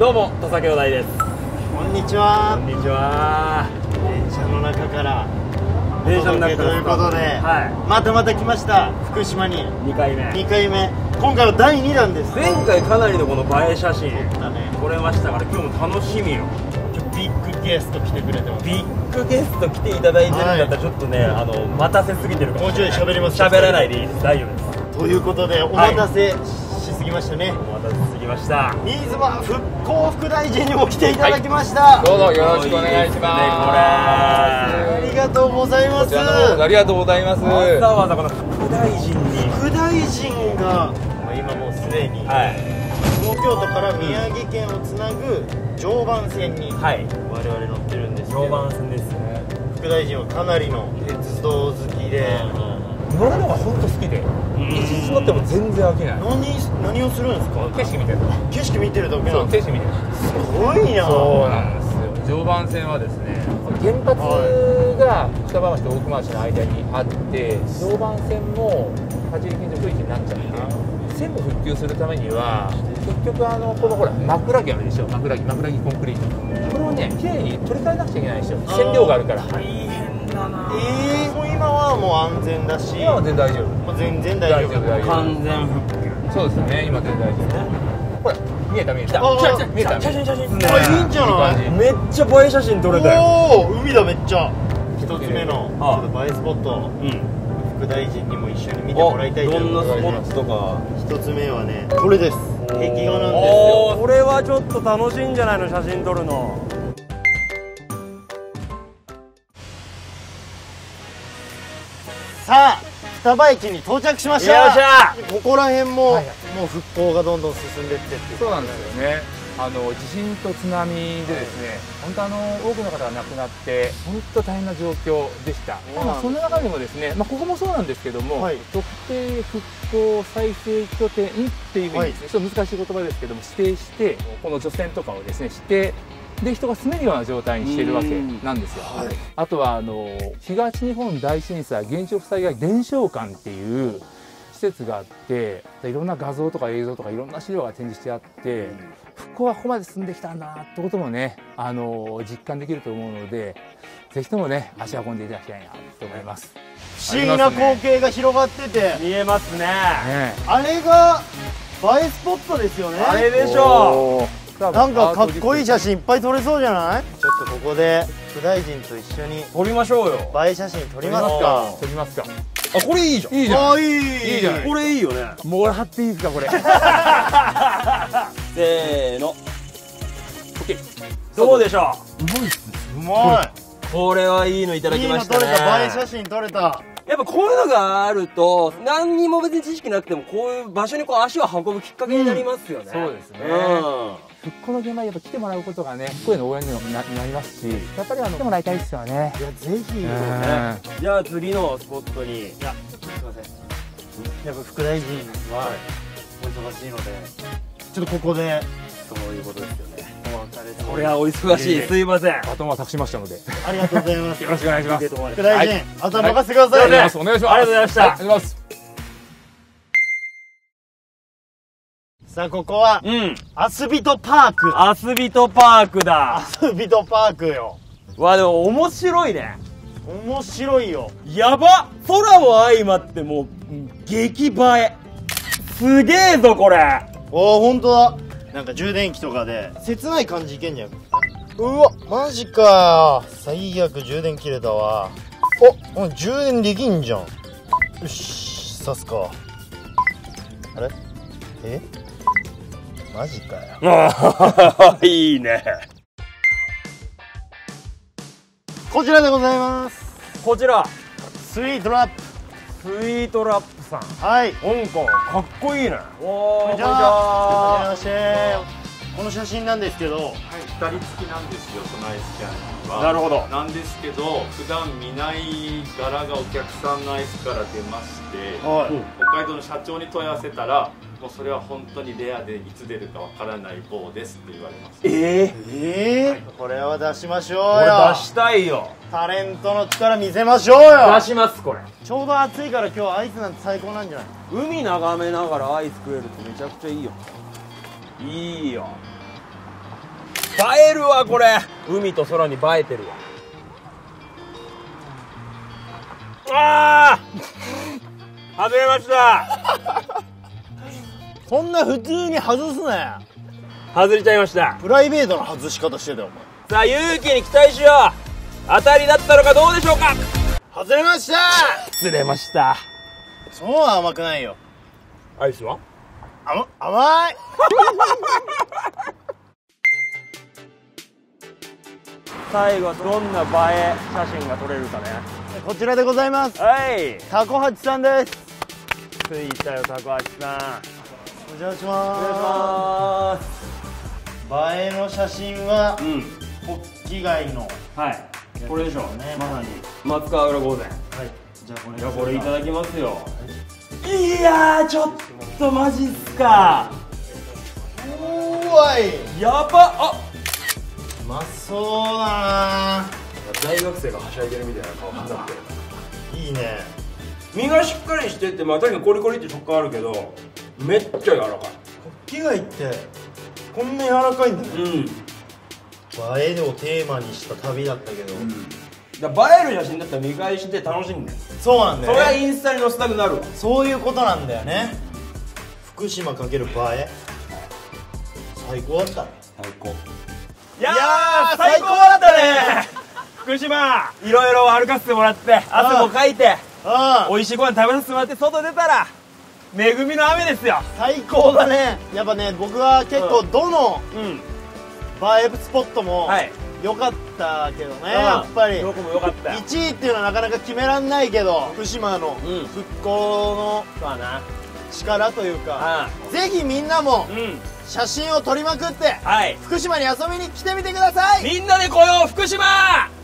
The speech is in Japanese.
どうも土佐兄弟です。 こんにちは。 こんにちは。 電車の中から電車の中ということで、 はまた来ました福島にい。2回目。 2回目。今回は第2弾です。 前回かなりのこの映え写真だね。 撮れましたから、今日も楽しみよ。 ビッグゲスト来てくれてます。 ビッグゲスト来ていただいてるんだったらちょっとね、待たせすぎてるかもしれない。 もうちょい喋ります喋らないでいいです。大丈夫です。 ということでお待たせしすぎましたね。 お待たせすぎました。 新妻復興副大臣にも来ていただきました。 どうぞよろしくお願いします。 ありがとうございます。 こちらの方ありがとうございます。 わざわざこの副大臣に。 副大臣が今もうすでに、東京都から宮城県をつなぐ常磐線に我々乗ってるんですけど、 常磐線ですね。 副大臣はかなりの鉄道好きで、 乗るのが本当好きで、一日乗っても全然飽きない。 何をするんですか？ 景色見てる。 景色見てるだけなそう、 んです景色見てる。 すごいな。 そうなんですよ。常磐線はですね、原発が双葉町と大熊町の間にあって、常磐線も立ち入り禁止区域になっちゃって。線路復旧するためには結局このほら枕木あるでしょ。枕木コンクリート、これをねきれいに取り替えなくちゃいけないでしょ。線量があるから大変だな。 もう今はもう安全だし、 今は全然大丈夫。 もう全然大丈夫。 大丈夫。 完全復旧。 そうですよね、今全然大丈夫。ほら見えた見えた。見えた。 写真いいんじゃない？ めっちゃ映え写真撮れたよ。 おお、海だめっちゃ。一つ目のちょっと映えスポット、副大臣にも一緒に見てもらいたいということで、 どんなスポットとか。 一つ目はね、これです。壁画なんですよ。 これはちょっと楽しいんじゃないの、写真撮るの。 さあ、双葉駅に到着しました。 よっしゃ。 ここら辺も、もう復興がどんどん進んでってっていう。 そうなんですよね。地震と津波でですね、本当多くの方が亡くなって本当大変な状況でした。その中でもですね、ここもそうなんですけども、特定復興再生拠点っていうふうにですね、ちょっと難しい言葉ですけども指定して、この除染とかをですねしてで人が住めるような状態にしているわけなんですよ。あとは東日本大震災原子力災害伝承館っていう施設があって、いろんな画像とか映像とかいろんな資料が展示してあって、復興はここまで進んできたんだなってこともね、実感できると思うので、ぜひともね足を運んでいただきたいなと思います。 不思議な光景が広がってて見えますね。 あれが映えスポットですよね。 あれでしょう。 なんかかっこいい写真いっぱい撮れそうじゃない？ちょっとここで副大臣と一緒に撮りましょうよ。 映え写真撮りますか。 撮りますか。 あ、これいいじゃん。 いいじゃん。 いいじゃん。 これいいよね。 もう俺貼っていいですかこれ。 せーの。どうでしょうまい。 これはいいのいただきましたね。 いいの撮れた。映え写真撮れた。 やっぱこういうのがあると何にも別に知識なくてもこういう場所にこう足を運ぶきっかけになりますよね。 そうですね。復興の現場にやっぱ来てもらうことがね、復興への応援にも なりますし、やっぱり来てもらいたいですよね。 いやぜひよね。じゃあ次のスポットに。いや、すいません。 やっぱ副大臣はお忙しいので、ちょっとここでそういうことですよね。 お別れ。 これはお忙しい。すいません。 バトンは託しましたので。 ありがとうございます。 よろしくお願いします。 副大臣、あとは任せてください。 お願いします。 ありがとうございました。 ありがとうございます。 さあここはアスビトパーク。 アスビトパークだ。 アスビトパークよ。 わ、でも面白いね。 面白いよ。 やば。空も相まってもう激映え。すげえぞこれ。 おお、本当だ。なんか充電器とかで切ない感じいけんじゃん。うわ、マジかー。最悪充電切れたわ。お、充電できんじゃん。よし、刺すか。あれ？マジかよ。 いいね。 こちらでございます。 こちらスイートラップ。 スイートラップさん。 はい。 香港かっこいいね。 こんにちは。はじめまして。この写真なんですけど、 2人付きなんですよ、そのアイスキャンディーは。 なるほど。 なんですけど、普段見ない柄がお客さんのアイスから出まして、北海道の社長に問い合わせたら、もうそれは本当にレアでいつ出るかわからない棒ですって言われました。 これは出しましょうよ。 これ出したいよ。 タレントの力見せましょうよ。 出しますこれ。 ちょうど暑いから今日アイスなんて最高なんじゃない？ 海眺めながらアイス食えるってめちゃくちゃいいよ。いいよ。 映えるわこれ。海と空に映えてるわ。ああ外れました。 そんな普通に外すなよ。 外れちゃいました。 プライベートの外し方してたよお前。 さあ勇気に期待しよう。当たりだったのかどうでしょうか。 外れました。 釣れました。 そうは甘くないよ。 アイスは甘い。 最後はどんな映え写真が撮れるかね。 こちらでございます。 はい、 タコハチさんです。 着いたよタコハチさん。 お邪魔しお願いしまます。 映えの写真はうん、 ホッキ貝のはいこれでしょうね。 まさに松川浦御前。 はい。じゃあこれ。 いやこれいただきますよ。いやーちょっとマジっすか。 うわい。 やばっ。あ、 うまそうだな。 大学生がはしゃいでるみたいな顔になってる。 いいね。 身がしっかりしてて、まあ確かにコリコリって食感あるけどめっちゃ柔らかい。 ホッキ貝ってこんな柔らかいんだね。 うん、 映えをテーマにした旅だったけど、 だから映える写真だったら見返して楽しんで、 そうなんだそれはよね。 インスタに載せたくなるわ。 そういうことなんだよね。福島かける映え、最高だったね。 最高。いいやー最高だったね。福島いろいろ歩かせてもらって汗もかいてああ、 美味しいご飯食べさせてもらって外出たら恵みの雨ですよ。 最高だね。やっぱね、僕は結構どのうん、 映えスポットもはい、 良かったけどね、やっぱりどこも良かったよ。 1位っていうのはなかなか決めらんないけど、福島のうん復興そうだな。 の力というか、 あぜひみんなもあ、うん写真を撮りまくってはい、 福島に遊びに来てみてください。 みんなで来よう福島。